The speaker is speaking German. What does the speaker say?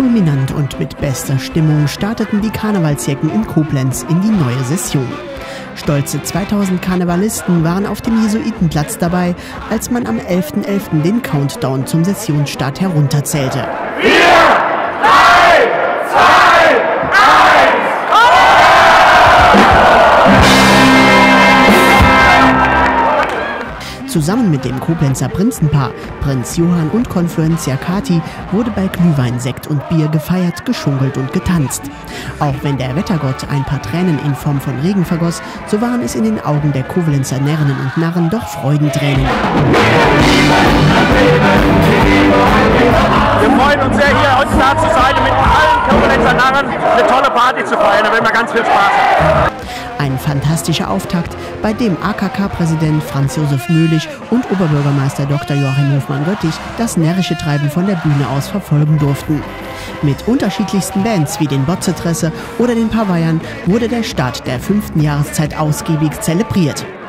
Fulminant und mit bester Stimmung starteten die Karnevalsjecken in Koblenz in die neue Session. Stolze 2000 Karnevalisten waren auf dem Jesuitenplatz dabei, als man am 11.11. den Countdown zum Sessionsstart herunterzählte. 4, 3, 2, 1! Zusammen mit dem Koblenzer Prinzenpaar, Prinz Johann und Konfluentia Kati, wurde bei Glühwein, Sekt und Bier gefeiert, geschunkelt und getanzt. Auch wenn der Wettergott ein paar Tränen in Form von Regen vergoss, so waren es in den Augen der Koblenzer Närrinnen und Narren doch Freudentränen. Wir freuen uns sehr, hier heute da zu sein, mit allen Koblenzer Narren eine tolle Party zu feiern. Da werden wir ganz viel Spaß haben. Ein fantastischer Auftakt, bei dem AKK-Präsident Franz Josef Möhlich und Oberbürgermeister Dr. Joachim Hofmann-Röttich das närrische Treiben von der Bühne aus verfolgen durften. Mit unterschiedlichsten Bands wie den Botzetresse oder den Pavayern wurde der Start der 5. Jahreszeit ausgiebig zelebriert.